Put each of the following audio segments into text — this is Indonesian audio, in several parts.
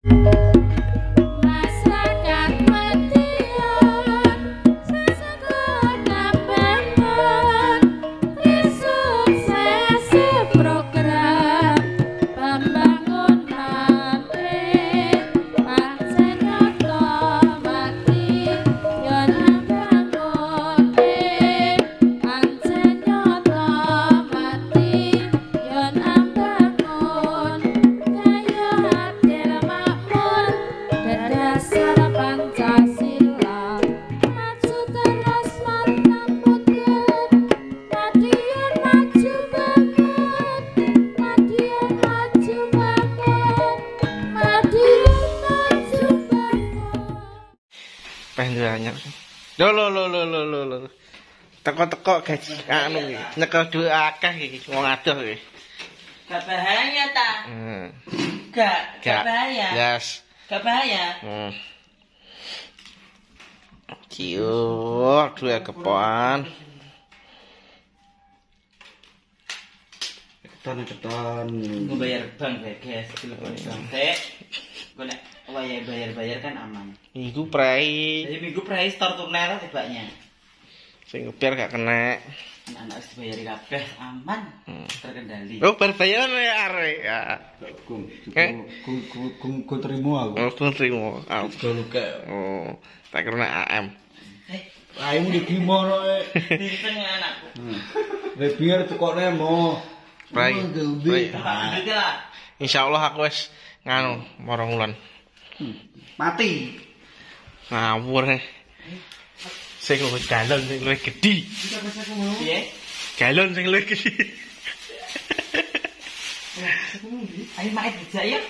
Penjualnya. Lo. Teko-teko gaji anu iki. Nyekel dhuwit akeh iki wong adoh iki. Gak bahaya ta? Gak bahaya. Yes. Gak bahaya. Ciu, dhuwit kepoan. Keton. Gue bayar bank guys, telepon bank. Gue nek bayar kan aman. Minggu prei. Jadi minggu prei store tuner tibanya. Sing ngebiar gak kena. Anak wis dibayari kabeh aman, terkendali. Oh, berbayar ya arek. Ya. Ku terima aku. Oh, terima. Luka. Oh, tak kena AM. Aimu di gimana Pinten anakku. Biar tekokne mo. Prei. Lah. Insyaallah aku wis nganu marang wulan. Mati. Ngawur. Sing luwih galon sing luwih gedhi. Piye? Galon sing luwih gedhi. Ayo mak dijak ya.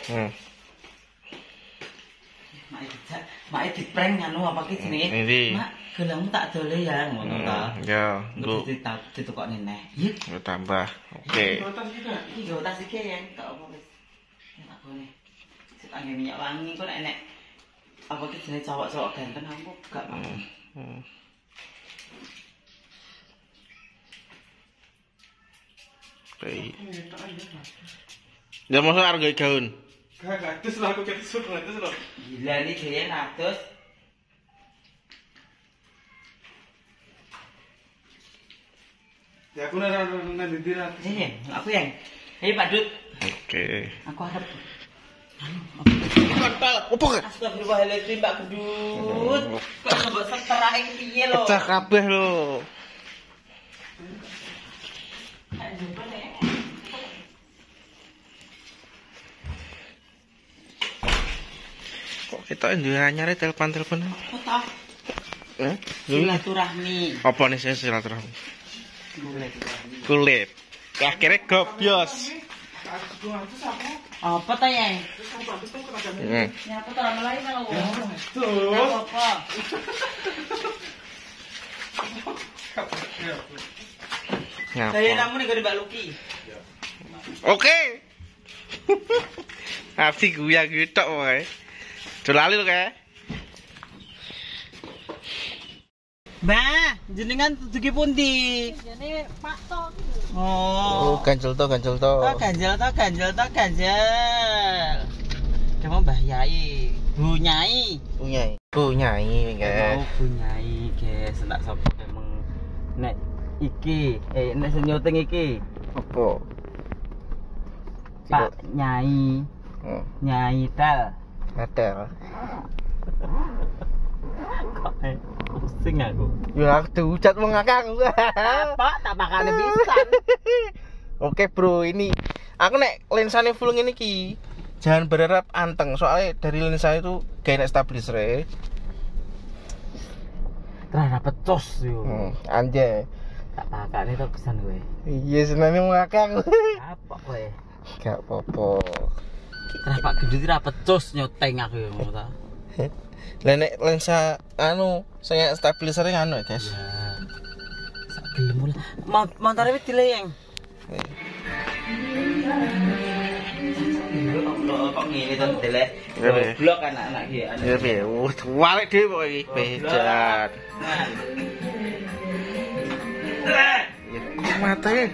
Mak diprank anu apa ki jenenge? Mak, gelangmu tak dole ya ngono ta. Ya, Bu. Ditukokne neh. Yuk. Tambah. Oke. Iki go tas iki ya, tak apa wis. Tak boleh. Sik angin minyak wangi kok nek apa ki jenenge cowok-cowok ganteng aku gak mau. Baik. Ya masuk harga gaun. Gak atus lah aku ketusuk atus loh. Gila nih dia natus. Ya aku nanti dira. Aku yang. Hei Pak Dut. Oke. Aku harap. Kontol, opo ke? Astagfirullahaladzim Mbak Gedut. Kok mbok seterahe piye lho? Pecah kabeh lho. Kok kita duwe anyare telepon-telepon. Apa ta? Silaturahmi. Apa nih sih silaturahmi? Kulit. Akhirnya gobios. Apa ta yang? Nyapa ta mulai nang wong. Apa? Saya namun nih Mbak Luki. Oke. Abdi guya gitu wae. Dolali lho kae. Mbah, jenengan tujuki pundi? Jane Pak To. Oh, ganjel to. Ganjel. Cuma Mbah Yai, Bu Nyai. Bu Nyai kae. Mau Bu Nyai, guys, tak sapa emang nek iki, nek senyoting iki. Apa? Pak Nyai. Nyai Tel. Ada. Kok pusing aku. Ya aku diucat wong akang. Pak, tak makane pisan. Oke, Bro, ini aku nek lensane full ngene iki. Jangan berharap anteng, soalnya dari lensa itu gak enak stabilizer. Terus pecos yo. Anjay. Tak pakane to pisan kowe. Iya, senane wong akang. Apa kowe? Gak apa-apa. Terus Pak Gedut ra pecos nyoteng aku yo ngono ta. Lah nek lensa anu saya stabilizer anu ya, guys. Ya. Sak gelem lah. Montore wis dileyeng. Kok ngene to delek. Goblok anak-anak iki. Ya piye? Walek dhewe kok iki bedan. Ya matane.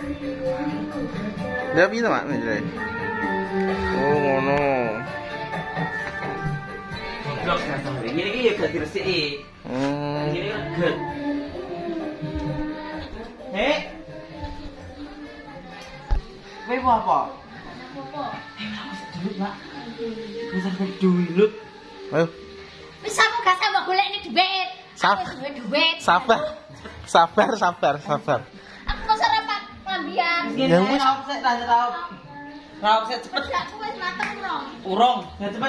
Ya piye, Mak? Oh, ngono. ngene iki ya gak diresiki. Ngene kan gak. Kowe apa? Apa? Duit, Pak. Bisa duit. Ayo. Wis aku gak sama golekne dhuwit. Sabar. Aku duwe dhuwit. Sabar. Aku kok sarapan lambian. Ya wis. Raup sik cepet. Aku wis mateng urung. Urung, ya cepet.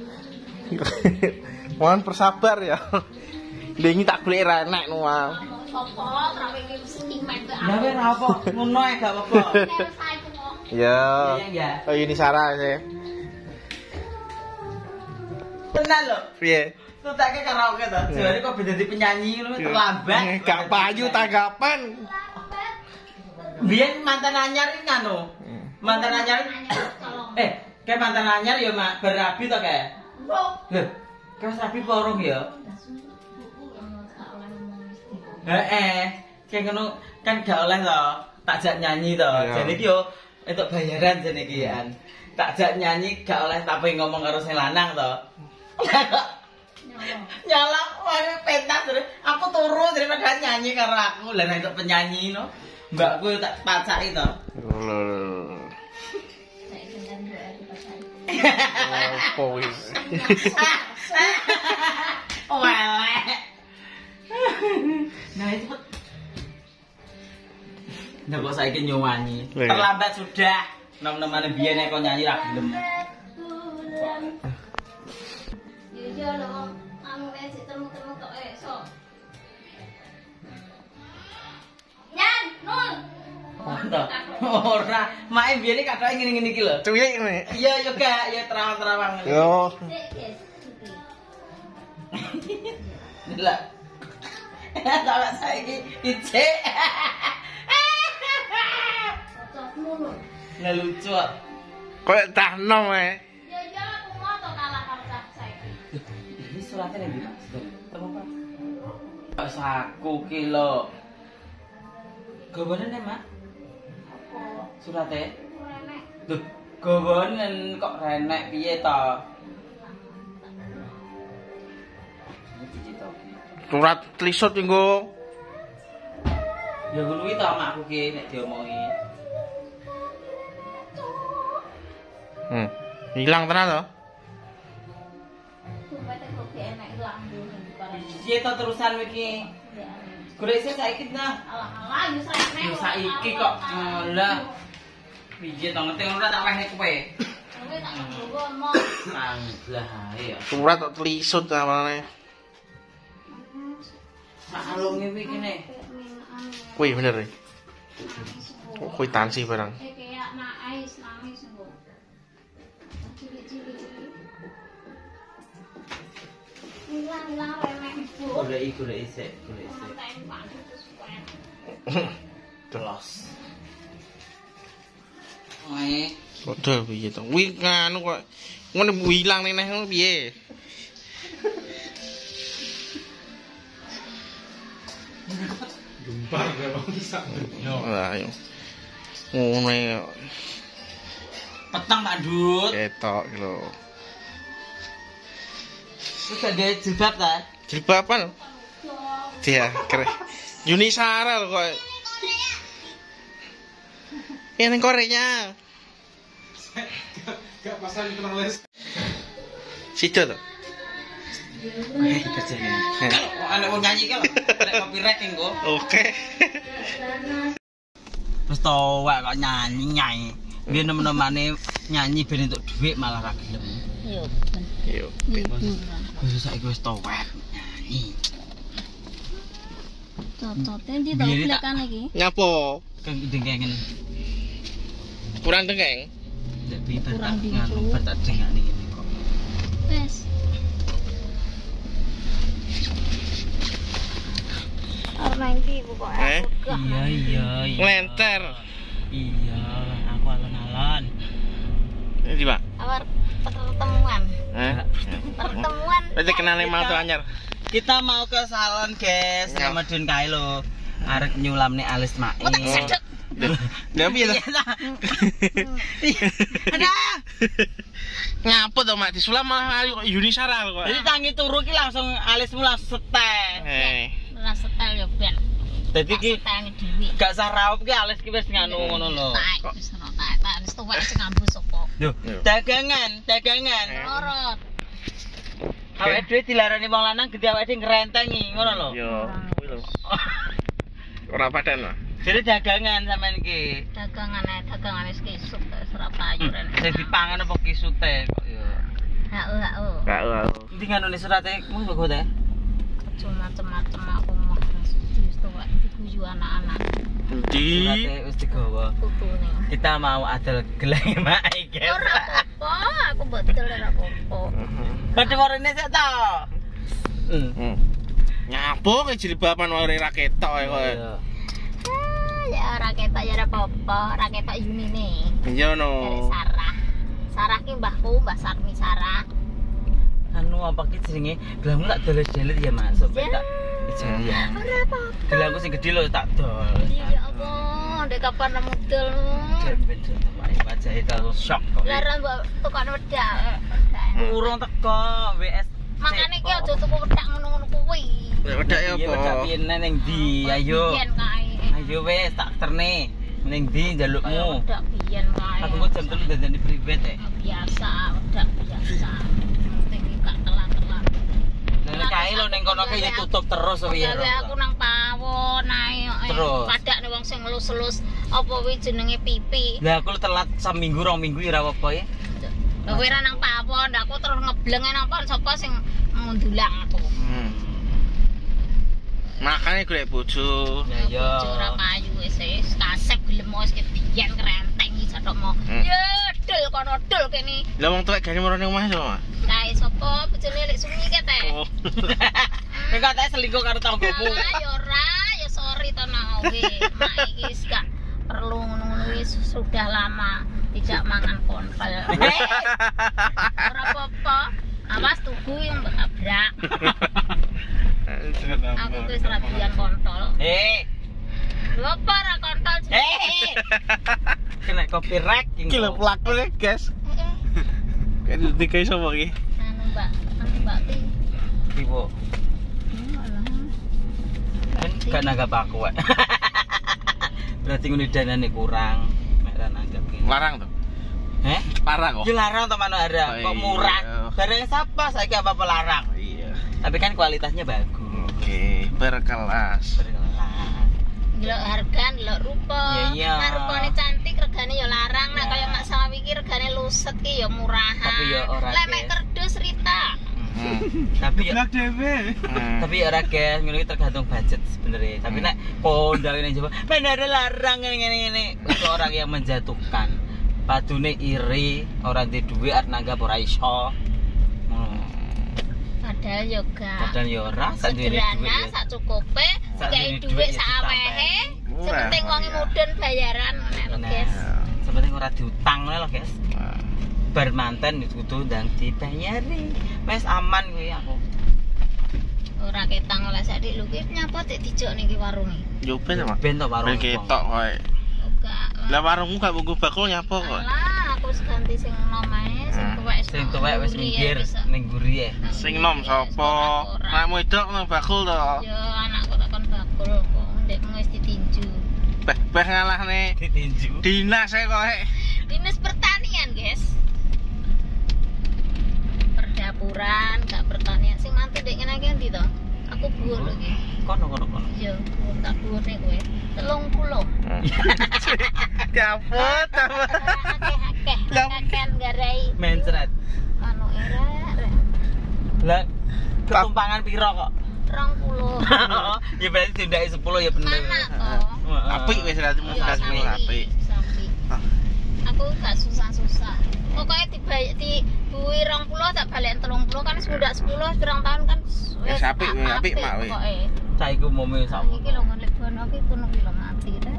Mohon bersabar ya. Dengi tak golek ra enak no. Sopo trawe iki wis iman kok. Ya wis ra apa, ngono ae gak apa-apa. Ya. Ya. Oh ini Sarah sih. Tenan lho. Piye? Tuh tak ke karaoke to. Jare kok beda di penyanyi ngono terlambat. Gak payu tanggapan. Biyen mantan anyar iki anu. Mantan anyar. Kayak mantan anyar ya mak berabi to kae. Lho, kayak rabi porong ya. Kayak ngono kan gak oleh to. Tak jak nyanyi to. Jane iki yo entuk bayaran jane iki kan. Tak jak nyanyi gak oleh tapi ngomong karo sing lanang to. Nyala, wae pentas terus. Aku turu daripada nyanyi karo aku. Lah nek entuk penyanyi no. Mbakku tak pacaki to. Oh, wis. Welek. Nah itu nah kok saiki nyanyi. Terlambat sudah. Nom-nomane biyen nek kok nyanyi ra gelem. Yo lho, anu wis temu-temu tok esuk. Yan, nul. Ora, mae biyen iki kathoke ngene-ngene iki lho. Cuwik ngene. Iya yo gak, ya terawang-terawang. Yo. Lah. Sampe saiki dicek. Lah lucu kok. Kok tak nom Ya aku mau to kalah karo cah saiki. Ini suratnya lagi Pak. Temu Pak. Saku ki lho. Gawane nek, Mak? Apa? Surate? Renek. Lho, gawane kok renek piye to? surat tlisut nggo. Ya ngono kuwi to makku ki nek diomongi. Hilang tenan to? Sumpete kok enak lambung barang. Piye to terusan iki? Golek sik saiki nah. Alah, yo saiki. Yo saiki kok lah. Piye to ngerti ora tak wehne kowe. Kowe tak nggowo mo. Lah ae ya. Surat kok tlisut amane. Maklunge iki kene. Kuwi bener. Kok kwitansi barang. Kayak nangis engko. Cilik-cilik. Hilang remek. Golek sik. Telos. Oke. Kodol piye to? Kuwi nganu kok ngene ilang neh ngono piye? Gempar gak bang bisa. Lah ayo. Ngono ya. Petang Pak Dut. Ketok lho. Wis gawe jilbab ta? Jilbaban. Dia keren. Yuni Sara lho kok. Yang Korea. Gak pasang kenal les. Sido to. Kerjane. Anak wong nyanyi ki lho. Nek copyright engko. Oke. Wis to wae kok nyanyi. Biyen nemen-nemane nyanyi ben entuk dhuwit malah ra gelem. Yo. Yo. Wis saiki wis to wae nyanyi. Totote ndi to plekan iki? Nyapo? Kang dengengen. Kurang dengeng. Nek piye tak dengane ngene kok. Wes. Arep iki pokoke. Iya. Nglenter. Iya, aku alon-alon. Ini Pak. Awar pertemuan. Pertemuan. Wis kenale mantu anyar. Kita mau ke salon, guys. Sama Dun kae lho. Arek nyulamne alis mae. Lah piye to? Ada. Ngapa to Mak disulam malah ayo Yuni Sarah kok. Jadi tangi turu ki langsung alismu langsung setek. Ora setel yo ben. Dadi ki Setenge dhewe. gak usah raup ki alis ki wis nganu ngono lho. Tak wis ora tak wis tuwek sing ngambus sapa. Yo, dagangan. Lorot. Awake dhewe dilarani wong lanang gede awake dhewe ngrentengi ngono lho. Yo, kuwi lho. Ora paten lho. Jadi dagangan sampean iki. Dagangane wis kisuk Surabaya rene. Sing dipangan apa kisute kok yo. Hau. Ndi nganune surate mung kok teh. Cuma macam aku mah wis tuwek diguyu anak-anak. Di Surate wis digawa. Putune. Kita mau adol geleng mae, guys. Ora apa-apa, aku betul ora apa-apa. Padha warene sik to. Nyapo ke jilbaban ora ketok kok. Ya ora ketok ya ora apa-apa, ora ketok Yunine. Iya Dari no. Sarah. Sarah ki mbahku, Mbah Sarmi Sarah. Anu apa ki jenenge? Gelangmu tak dolet-dolet ya, Mas. Sampai tak kejadian. Ora apa-apa. Gelangku sing gedhe lho tak dol. Ya Allah, ndek kapan nemu dol. Ben-ben tak wajah itu shock kok. Laran mbok tukane wedal. Urung teko WS. Makane ki aja tuku wedak ngono-ngono kuwi. Wedak ya Iya, wedak apa? piye ning ndi? Ayo. Biyen kae. Ayo wes tak terne. Ning ndi njalukmu? Wedak biyen kae. Aku kok jam 3 dandani private Biasa, wedak biasa. Penting iki gak telat-telat. Nek kae lho ning kono ki ya tutup terus piye. Gawe aku nang pawon ae. Terus? Padakne wong sing ngelus-elus apa kuwi jenenge pipi. Lah aku telat seminggu 2 minggu ya ora apa-apa ya. Lha kowe ra nang pawon, aku terus ngebleng nang pawon sapa sing ngundulang aku. Makanya golek bojo. Ya ya. Ora payu wis kasep gelem wis kebiyen krenteng iki sathokmu. Ya dul kono dul kene. Lah wong tuwek gane marane omah sapa? Kae sapa bojone lek sunyi ke teh. Oh. Nek katanya selingkuh karo tanggomu. Ya ora, ya sorry to nang kowe. Mak iki wis gak perlu ngono-ngono wis sudah lama tidak mangan kontol. Ora apa-apa. Awas tuku yang berabrak. Aku wis rabian kontol. Lho apa ra kontol? Kena copyright iki. Iki lho pelakune, guys. Kayak dikai sapa iki? Anu Mbak Ti. Ibu. Alah. Kan gak nanggap aku, Wak. Berarti ngene danane kurang. Mek ra nanggap iki. Larang to. Larang kok. Ya larang to mana ada. Oh, Kok iya. murah. Barang siapa saiki apa larang? Iya. Tapi kan kualitasnya bagus. Oke, berkelas. Delok harga, delok rupa. Iya, iya. Nah, rupane cantik, regane ya larang. Nah, Iya. kaya Mak Sawi iki regane luset ki ya murahan. Tapi ya ora, Lek mek Des. kerdus Rita. Tapi ya Blak dhewe. tapi ya ora guys, ngono iki tergantung budget sebenarnya. Tapi nek kondang ini coba, mana ada larang ngene untuk orang yang menjatuhkan. Padune iri, orang di duwe arep nanggap ora iso. Padahal yo gak. Padahal ya ora, sak duwe duit Sederhana, ya. sak cukupe, Sak dikai duwe dhuwit duit ya sak awehe. ditambahi. Sing Murah, penting wonge iya. mudun bayaran nek lho, Nah, guys. sepenting ora diutang ngono lho, guys. Bar manten kudu ndang dibayari. Wes aman kuwi aku. Ora ketang oleh sadik lho ki nyapa tek dijok niki warunge. Yo ben apa? Ben to warung. Ben ketok kowe. Gak. Lah warungmu gak bungkus bakul nyapa kok? Alah, aku wis ganti sing nomae, sing tuwek Sing tuwek wis minggir ning mburi ya. Sing nom sapa? Anakmu edok nang bakul to. Yo anakku takon bakul kok ndekmu wis ditinju. Beh ngalahne Ditinju. dinas e kowe. Dinas pertanian, guys. Perdapuran, gak pertanian. Sing mantu ndek ngene iki endi to? Aku buur lho iki. Kono. Yo, tak buurne kowe. 30. Dapet. Akeh-akeh. Kan garai Mencret. anu era. Lah ketumpangan piro kok? 20. Ya berarti tindake 10 ya bener. Mana toh? Apik wis ratimu Yo, kasmu apik. Sapi. Ah. Aku gak susah-susah. Pokoknya dibuwi 20 tak balik 30 kan sudah 10 pirang tahun kan Wis apik, apik, Mak, wis. Pokoke. Saiki umumnya sak. Iki lho ngelek bono iki kuno ki lho mati dah.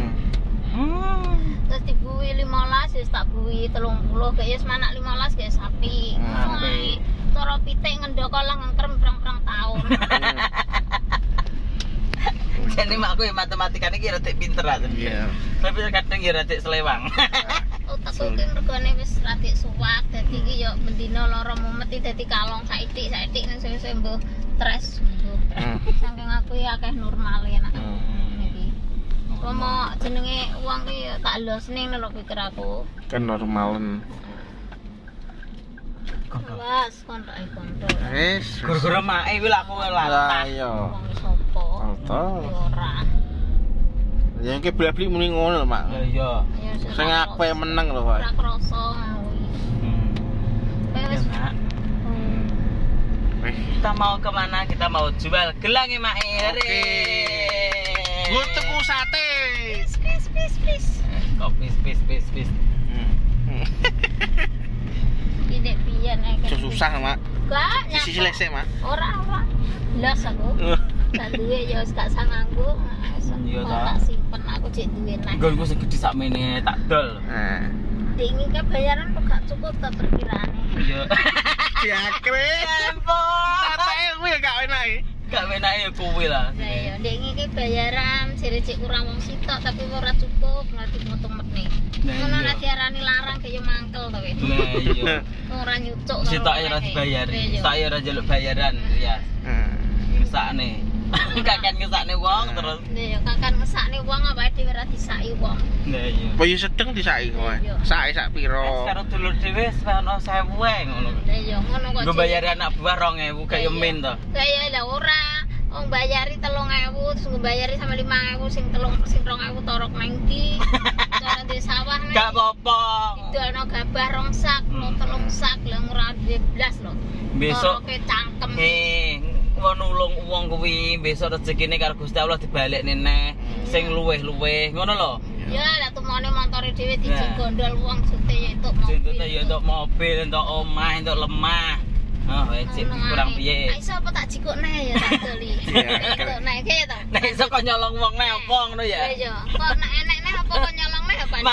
Terus dibuwi 15 wis tak buwi 30 kayak wis manak 15 kayak sapi. Sapi. Cara pitik ngendoko lah ngengkrem pirang-pirang tahun. Jadi makku ya matematikane ki rada pinter aja. Iya. Tapi kadang ya rada selewang. teko ki regane wis radi suwak dadi iki yo bendina loro mumet dadi kalong saithik ning sing mbuh stres mbuh. Saking aku ya akeh normale nak. Iki. Pomo jenenge wong ki yo tak losne lho pikir aku. Kan normalen. Awas kontok kontok. Wis. Gara-gara mae kuwi aku Lah latah. iya. Wong sapa? Alta. Ora. Ya iki beli-beli muni ngono lho, Mak. Ya iya. Ya Sing aku yang menang lho, Pak. ora krasa ngono kuwi. Ya, Wis. Mak. Wih. Kita mau kemana? Kita mau jual gelang Mae. Oke. Gue tuku sate. Pis. Kok pis. Ini pian ae. Susah, Mak. Gak Sisi lesek, Mak. Ora. Las aku. Tak duwe ya wis gak sanganggo. Iya, Tak ta. simpen aku cek duwe neh. Nggonku sing gedhe sakmene tak dol. Nah. Dingi ke bayaran kok gak cukup ta perkiraane. Iya. Diakres. Ampun. Sateke kuwi gak enak iki. Gak enak ya kuwi lah. Lah ya dingi ke bayaran jere cek kurang wong sitok tapi ora cukup ngerti mutung-metne. Nah, Ngono iya. nek diarani larang kaya mangkel to wis. Lah iya. Ora nyucuk. Sitok ora dibayari. Saya ora njaluk bayaran ya. Ngesakne. Kakek ngesakne wong terus. Lah ya kakan ngesakne wong apa dhewe ora disaki wong. Lah iya. Apa yo sedeng disaki kowe? Iya. Sake sak piro? Karo dulur dhewe wis ono 1000 ngono. Lah ya ngono kok. Nggo bayari anak buah 2000 kaya min to. Kaya lah ora. Wong bayari 3.000 terus ngebayari sama 5.000 sing 2.000 torok nang ndi. Cara di sawah nih. Gak apa-apa. Didolno gabah 2 sak, 3 sak, lah ora 12 lho. Besok Toroke cangkem. mau nulung wong kuwi besok rezekine karo Gusti Allah dibalekne neh sing luweh-luweh ngono lho. Ya lah tumone montore dhewe Nah. digondol wong jute ya entuk mobil. Contohnya ya untuk mobil, untuk omah, untuk lemah. Oh, wajib kurang piye. Nek iso apa tak jikuk neh ya tak doli. Entuk neh ke to. Nek iso kok nyolong wong neh apa ngono ya. Iya, kok nek enek neh apa kok nyolong neh apa.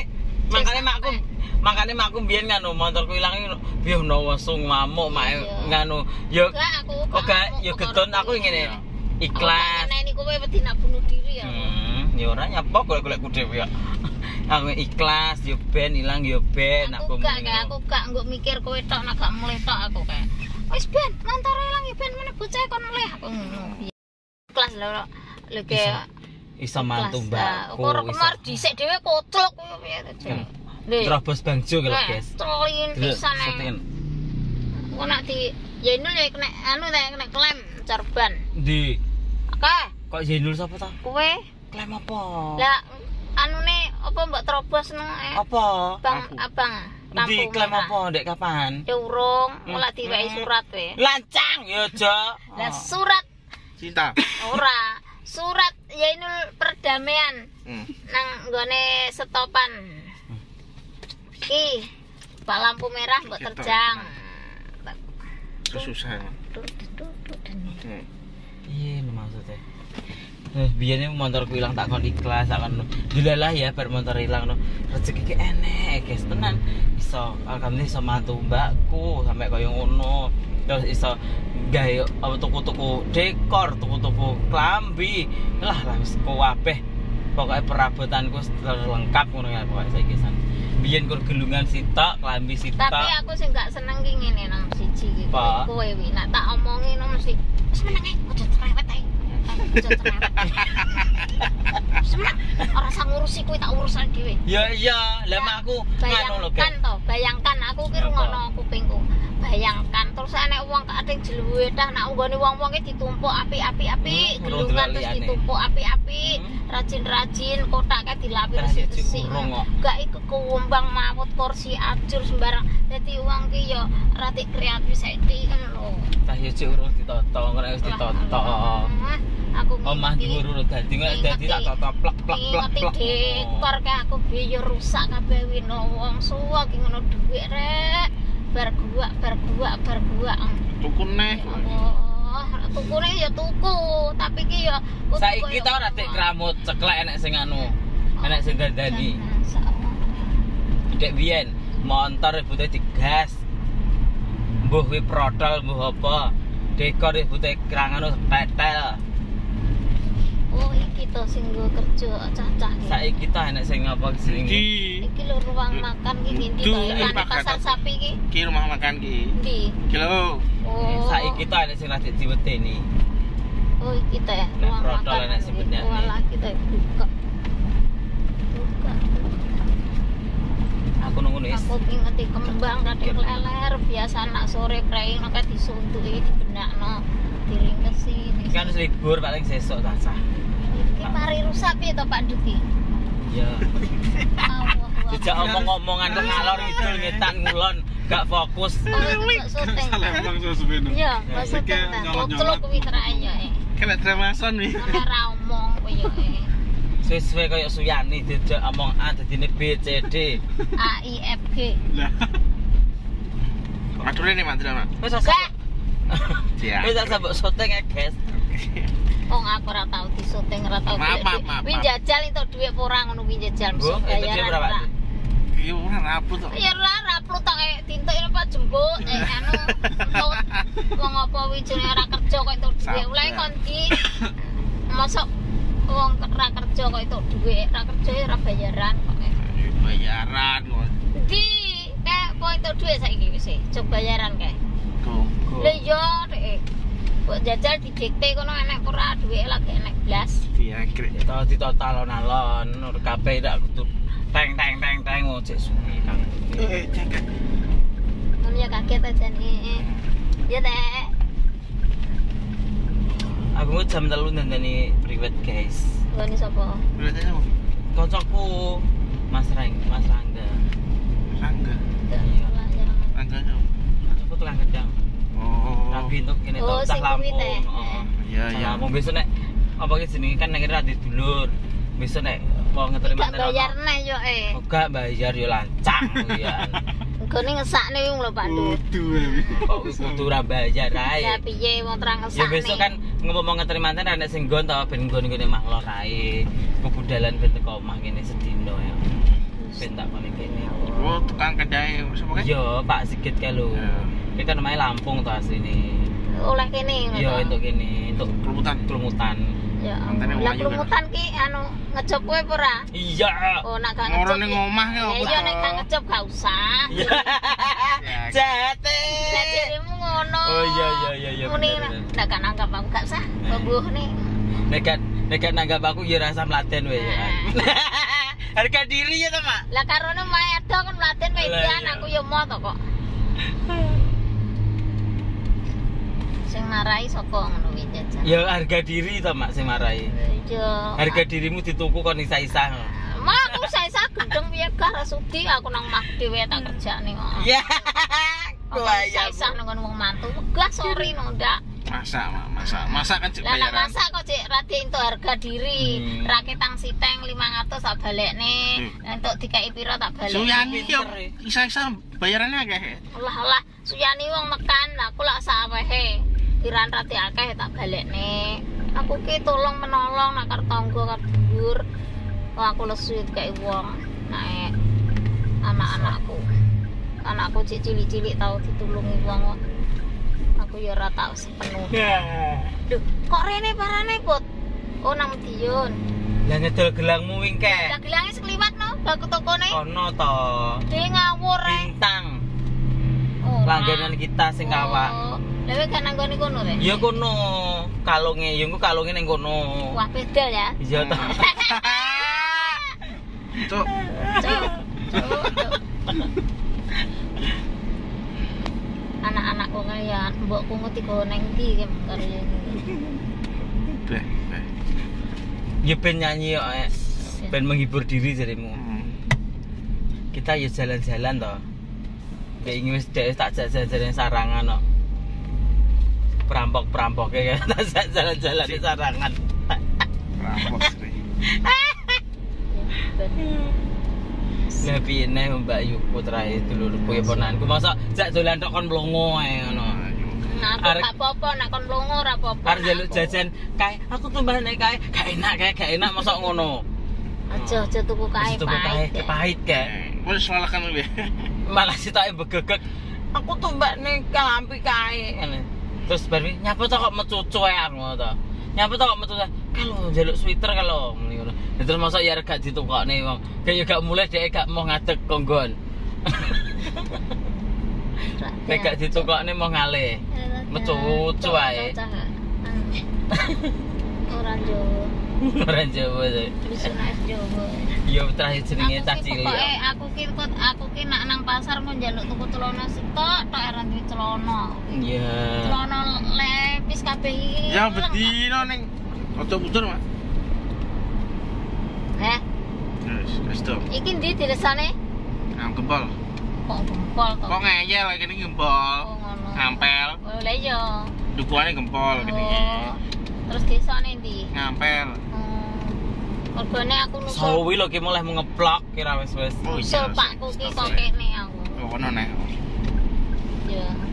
Makane makku mbiyen nganu motorku ilang piye ono wesung ngamuk mak nganu yo Enggak aku kok gak yo gedon aku ngene ikhlas. Nek niku kowe wedi nak bunuh diri ya. Ya ora nyapa golek-golekku dhewe ya. Aku ikhlas yo ben ilang yo ben Aku gak nggo mikir kowe tok nak gak mulih tok aku kae. Wis ben montore ilang ya ben meneh bocah kon mulih aku ngono. Ikhlas lho ke iso mantu mbakku. Kok kemar dhisik dhewe kotlok kowe piye to. Terobos bangjo kalau guys. Trolin pisan ae. Kok nak di Yenul ya kena anu ta kena klem cerban. Ndi? Oke. Kok Yenul sapa ta? Kowe Klem apa? lah anune apa mbok terobos nang Apa? Bang Abang. Ndi klem apa ndek kapan? Ya urung, ora diwehi surat we. Lancang ya aja. Lah surat Cinta. ora. Surat Yenul perdamaian nang nggone stopan. Iki Pak lampu merah mbok terjang. Susah. Iya maksudnya. Biyen motorku ilang tak kon ikhlas tak kon dilalah ya bar motor ilang no. Rezeki ki enek guys tenan. Iso alhamdulillah iso mantu mbakku sampai kaya ngono. Terus iso gawe apa tuku-tuku dekor, tuku-tuku klambi. Lah wis kabeh. Pokoke perabotanku lengkap ngono ya pokoke saiki san. Biyen kur gelungan sitok, klambi sitok. Tapi aku sing gak seneng ki ngene nang siji iki. Apa? Kowe wi nek tak omongi no mesti wis meneng ae, aja cerewet ae. Aja cerewet. Semak, ora usah ngurusi kuwi tak urusan dhewe. Ya iya, lah mak aku nganu lho Bayangkan aku ki rungono kupingku. Bayangkan terus enek wong kating jeluwe dah nak nggone wong-wong ki ditumpuk apik-apik, gelungan terus ditumpuk apik-apik, rajin-rajin kotaknya dilapis-lapis. Gak iku kumbang mawut kursi ajur sembarang. Dadi wong ki yo ratik kreatif saiki kan lho. Tah yo cek urung ditoto, ora wis ditoto. Aku Omah diurut dadi nek dadi tak toto plek plek plek plek. Dekor ke aku biyo rusak kabeh wino wong suwa ki ngono dhuwit rek. Bar gua. Tuku neh. Allah, tukune ya tuku, tapi ki ya Saiki ta ora tek kramut ceklek enek sing anu. Enek sing dandani. Dek biyen motor ibute digas. Mbuh kuwi protol mbuh apa. Dekor ibute krang anu tetel. Oh iki to sing nggo kerja cacah iki. Saiki ta enek sing apa sing Iki lho ruang makan iki ndi to? Duh, Nang Pak pasar Gatot. sapi iki. Ki rumah makan ki. Ndi? Ki lho. Oh. saiki ta enek sing lagi diwedeni. Oh iki teh Nek ruang protol makan. enek sebenarnya. Walah kita buka. Buka. Aku nunggu wis. Aku ngeti kembang kadang leler biasa anak sore prei nek disuntuki dibenakno diringkesi. Kan wis libur paling sesuk ta sah. Iki mari rusak piye to Pak Duki? Ya. Allah. Jejak omong-omongan kok ngalor ngidul ngetan ngulon, gak fokus. Oh, itu syuting. Salah emang sebenarnya. Iya, maksudnya Kayak ta. nyolot-nyolot. Celuk kuwi terayo Kena dramason nih. Ora omong kowe yo. Sesuai kayak Suyani jejak omong A dadine B C D. A I F G. Lah. Madure nih Mas drama. Wis Gak. Siap. wis sabuk syuting ya, guys. Wong aku ora tau disyuting, ora tau. Maaf. Wi jajal entuk dhuwit apa ora ngono wi jajal Bu, mesti itu dia bayaran berapa? ora. Ki ora rapuh to. Ya ora raplu tok tintuk apa jembuk anu entut. Wong apa wi jenenge ora kerja kok entuk dhuwit. Sabar. Mulai kon di mosok wong ora kerja kok entuk dhuwit, ora kerja ya ora bayaran kok. Bayaran kok. Di kok entuk dhuwit saiki wis coba bayaran kae. Go. Lha iya Dek. Kok jajal didikte kono enek ora dhuwit lagi enek blas. Iya, krek. Itu total-alon nur kabeh ndak kudu teng cek suwi Kang. Cekek. Ngono ya kaget aja nih. Ya Teh. Aku jam 3 ndandani priwet, guys. Ngene sapa? Berarti apa? Kocokku Mas Rangga. Rangga. Iya. Rangga apa? Kocokku tukang gedang. Oh. Tapi untuk ini Oh, tau cah sing kuwi Lampung. teh. Heeh. Iya, Cah iya. Lampung besok nek apa ki jenenge kan nang rada dulur. Besok nek mau ngeterima Gak bayar neh yo Enggak bayar yo lancang ya. Nggone ngesakne wong lho Pak Dur. Kok kudu ora bayar ae. Ya piye wong terang ngesakne. Ya besok kan ngomong ngeterima manten ana sing nggon ta ben nggon-nggone maklor ae. Kebudalan ben teko omah kene sedino ya. Ben tak kene kene. Oh, tukang kedai sapa kan? Yo, Pak Sigit kae lho. Ya. Kita namanya Lampung to asline. Oleh kene ngono. Yo untuk kene, untuk kelumutan. Ya. Mantene Lah Melayu, kelumutan ki anu ngejob kowe apa ora? Iya. Oh, nak gak Ngoro ngejob. ning omah ki Ya apa? iya nek gak ngejob gak usah. Jate. Lah dirimu ngono. Oh iya. Muni bener. nak gak nanggap aku gak sah. Mbuh nih. Nekat nanggap aku ya rasa melaten wae ya. Harga diri ya to, Mak. Lah karone mae ado kan mlaten Lah, median iya. aku yo mau to kok. Sing marai sapa ngono kuwi jajan. Ya harga diri to, Mak, sing marai. Iya. Harga dirimu dituku kon isa-isa. Mak aku saisa gendeng piye gak sudi aku nang omah dhewe tak kerjane kok. Ya. Aku Bayang. saisa nang wong mantu. Megah sorry no ndak. Masak kan cek Lah nek bayaran. masak kok cek radi entuk harga diri. Raketang siteng 500 tak balekne. Entuk dikai pira tak balekne. Suyani ki Pinter, ya. isa-isa bayarannya akeh. Allah Suyani wong mekan aku lak sawehe. Piran rati akeh tak balekne. Aku ki tolong menolong nak karo tangga karo dhuwur. Wah aku lesu kayak wong. Nek anak-anakku. Anakku cik cilik-cilik tau ditulungi wong kok. Aku ya ora tau sepenuh. Duh, kok rene parane, Put? Oh nang Dion. Lah ngedol gelangmu wingke. Lah gelange sekliwat no, baku tokone. Kono to. Dhewe ngawur ae. Bintang. Oh, Langganan kita sing kawak. Lah wis gak nang gone kono re. Ya kono. Kalunge, ya engko kalunge ning kono. Wah beda ya. Iya to. Cuk, Cuk. Anak-anakku kalian, mbokku ngerti kok nang ndi karo ini. beh. Ya ben nyanyi kok. Ben menghibur diri jarimu. Kita ya jalan-jalan toh. Kayak ingin wis dhek tak jalan-jalan sarangan kok. Perampok ya tak jalan-jalan di sarangan. Rampok sih. Lah piye neh Mbak Yu Putra dulurku ya ponanku. Masa jak dolan tok kon mlongo ae ngono. Nah, aku gak apa-apa nek kon mlongo ora apa-apa. Arep njaluk jajan kae, aku tumbah nek kae, gak enak mosok ngono. Aja tuku kae Tuku kae pahit kae. Wis salah kan kowe. Malah sitoke begegek. Aku tumbak ning kalampi kae ngene. Terus bar nyapa to kok mecucu ae ngono to. Nyapa to kok mecucu. kalau njaluk sweater kalau muni ngono. Terus mosok ya gak ditukokne wong. Kayak gak mulai dhek gak mau ngadeg konggon. Nek gak ditukokne mau ngalih. Mecu-mecu ae. Orang Jawa. Orang Jawa sih. Bisa naik Jawa. Yo terakhir jenenge cah cilik. Aku ki nak nang pasar mau njaluk tuku celana sitok tok ora duwe celana. Iya. Celana lepis kabeh iki. Ya bedino ning ojo mundur, Mas. Wis to. Iki ndi diresane? Nang gempol. Kok gempol kok. Kok ngeyel lagi ini gempol. Oh, ngono. Ngampel. Oh, lah iya. Dukuane gempol gini. Oh. Terus desane ndi? Ngampel. Mergone aku nusul. Sawi lho ki mulai mau ngeplok kira wis. Oh, Nusul pakku ki kok kene aku. Oh, kono nek. Ya.